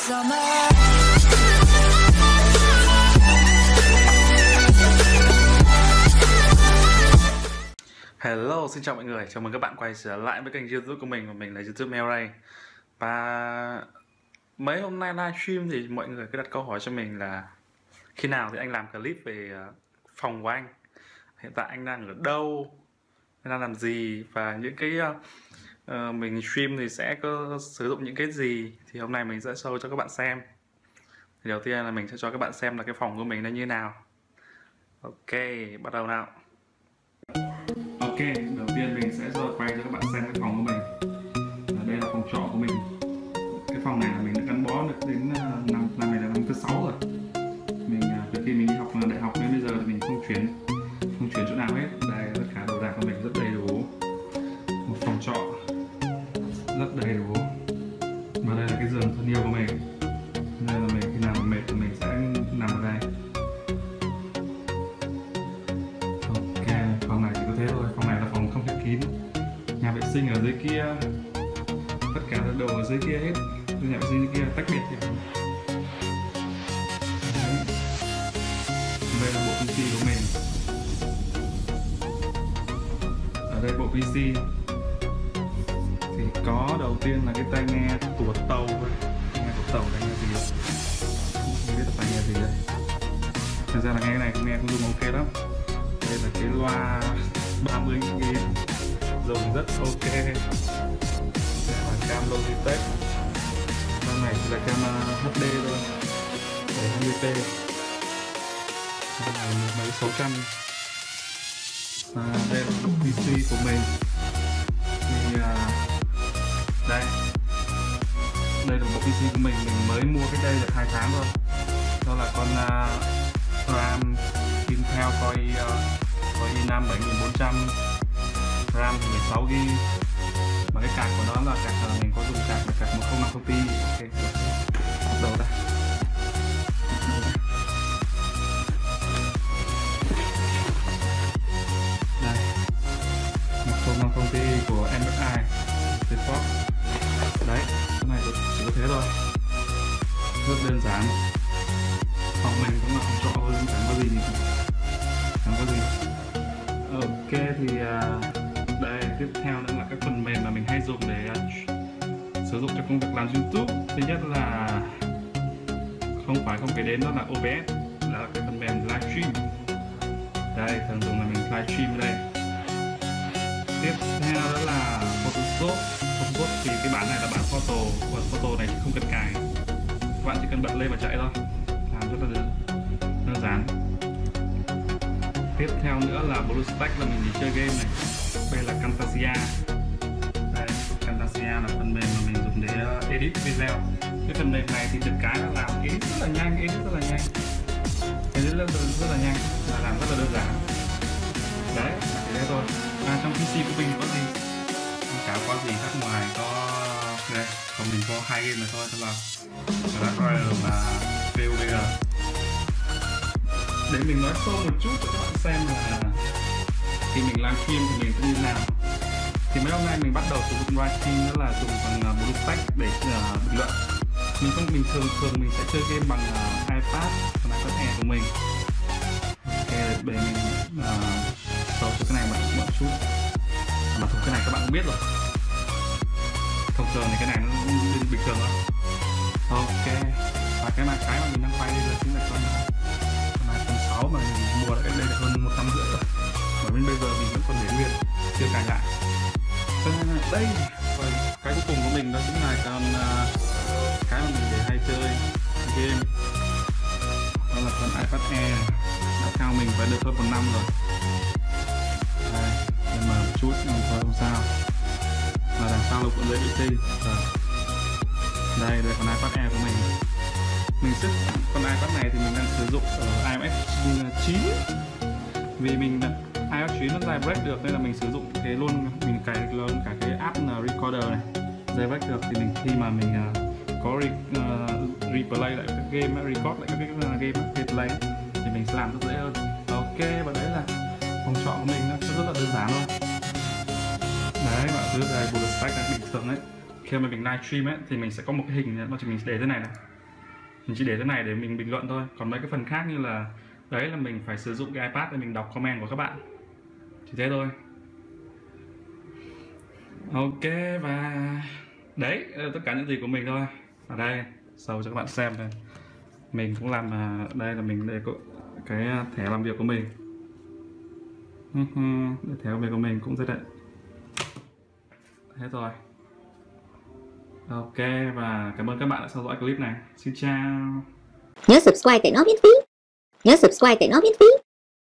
summer. Hello, xin chào mọi người, chào mừng các bạn quay trở lại với kênh YouTube của mình, và mình là YouTube Melray. Và mấy hôm nay livestream thì mọi người cứ đặt câu hỏi cho mình là khi nào thì anh làm clip về phòng của anh, hiện tại anh đang ở đâu, anh đang làm gì, và những cái mình stream thì sẽ có sử dụng những cái gì, thì hôm nay mình sẽ show cho các bạn xem. Thì đầu tiên là mình sẽ cho các bạn xem là cái phòng của mình nó như nào. Ok, bắt đầu nào. Ok, đầu tiên mình sẽ quay cho các bạn xem cái phòng của mình. Đây là phòng trọ của mình. Cái phòng này là mình đã gắn bó được đến năm này là năm thứ 6 rồi. Mình từ khi mình đi học đại học đến bây giờ thì mình không chuyển chỗ nào hết. Đây, tất cả đồ đạc của mình rất đầy đủ. Một phòng trọ rất đầy đủ. Và đây là cái giường thân yêu của mình. Đây là mình khi nào mà mệt thì mình sẽ nằm ở đây. Phòng này chỉ có thế thôi, phòng này là phòng không khép kín. Nhà vệ sinh ở dưới kia, tất cả đồ ở dưới kia hết. Nhà vệ sinh dưới kia tách biệt thì đây là bộ PC của mình. Ở đây bộ PC thì có đầu tiên là cái tai nghe của tàu thôi. Tai nghe của tàu, tai nghe gì không biết là tai nghe gì đây. Thực ra là nghe cái này nghe cũng dùng ok lắm. Đây là cái loa 30.000, dùng rất ok. Đây là cam Logitech. Con này là cam HD thôi, 720p. Con này mấy 600. Và đây là bộ PC của mình. Thì đây là bộ PC của mình mới mua cách đây được 2 tháng thôi. Đó là con RAM Intel Core i5 7400, RAM 16GB, và cái card của nó là card mình có dùng card là card 1050 Ti. Ok, bắt đầu ra. Đây, 1050 Ti của MSI Support. Đấy, cái này chỉ có thế thôi, rất đơn giản. Phòng mình cũng là phòng trọ thôi, chẳng có gì. Ok, thì đây tiếp theo nữa là các phần mềm mà mình hay dùng để sử dụng cho công việc làm YouTube. Thứ nhất là không kể đến đó là OBS, là cái phần mềm livestream. Đây, thường dùng là mình livestream ở đây. Tiếp theo đó là Photoshop. Thì cái bản này là bản photo, và photo này không cần cài, các bạn chỉ cần bật lên và chạy thôi, làm rất là đơn giản. Tiếp theo nữa là BlueStack, là mình đi chơi game này. Đây là Camtasia. Đây, Camtasia là phần mềm mà mình dùng để edit video. Cái phần mềm này thì được cái là làm edit rất là nhanh, edit rất là nhanh, là làm rất là đơn giản. Đấy, chỉ thế thôi. Trong PC của mình có gì? Chả có gì khác ngoài có đây, còn mình có 2 game này thôi, đó là Clash Royale và PUBG. Để mình nói sâu một chút cho các bạn xem là khi mình livestream thì mình sẽ như thế nào. Thì mấy hôm nay mình bắt đầu sử dụng livestream, đó là dùng bằng BlueStack để bình luận. Mình thường mình sẽ chơi game bằng iPad, còn iPad Air của mình. Ok, để mình sâu cho cái này một chút. Mà thuộc cái này các bạn cũng biết rồi. Thông thường thì cái này nó bình thường thôi. Ok, và cái mà mình đang quay đây là chính là con iPhone 6 mà mình mua đã cách đây được hơn 1 năm rưỡi rồi. Và đến bây giờ mình vẫn còn để nguyên, chưa cài lại. Cho nên là đây, và cái cuối cùng của mình đó chính là cái mà mình để hay chơi game. Đó là con iPad Air, đã theo mình phải được hơn 1 năm rồi. Đây, nhưng mà một chút nhưng thôi không sao. Và đằng sau là cuộn dây vệ sinh. Đây là con iPad Air của mình. Mình sức con iPad này thì mình đang sử dụng ở iOS 9. Vì mình iOS 9 nó jailbreak được nên là mình sử dụng cái mình cài luôn cả cái app recorder này, jailbreak được. Thì khi mà mình có replay lại các game, record lại các cái game replay thì mình sẽ làm rất dễ hơn. Ok, và đấy là phòng trọ của mình, nó rất là đơn giản thôi. Đấy, bạn cứ đây BlueStack này bình thường đấy. Khi mà mình livestream ấy thì mình sẽ có một cái hình mà mình để thế này này. Mình chỉ để thế này để mình bình luận thôi. Còn mấy cái phần khác như là đấy là mình phải sử dụng cái iPad để mình đọc comment của các bạn. Chỉ thế thôi. Ok, và đấy tất cả những gì của mình thôi. Ở đây show cho các bạn xem đây. Mình cũng làm đây là mình để cái thẻ làm việc của mình. Để thẻ làm việc của mình cũng rất đấy. Hết rồi. Ok, và cảm ơn các bạn đã theo dõi clip này. Xin chào. Nhớ subscribe để nó miễn phí.